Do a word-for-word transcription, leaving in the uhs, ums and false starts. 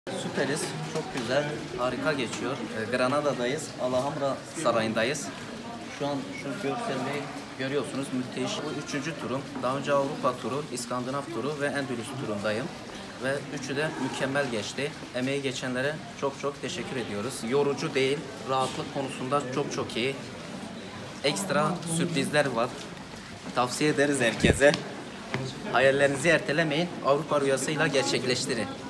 Süperiz. Çok güzel. Harika geçiyor. Ee, Granada'dayız. Alhambra Sarayı'ndayız. Şu an şu görselliği görüyorsunuz. Müthiş. Bu üçüncü turum. Daha önce Avrupa turu, İskandinav turu ve Endülüs turundayım. Ve üçü de mükemmel geçti. Emeği geçenlere çok çok teşekkür ediyoruz. Yorucu değil. Rahatlık konusunda çok çok iyi. Ekstra sürprizler var. Tavsiye ederiz herkese. Hayallerinizi ertelemeyin. Avrupa rüyasıyla gerçekleştirin.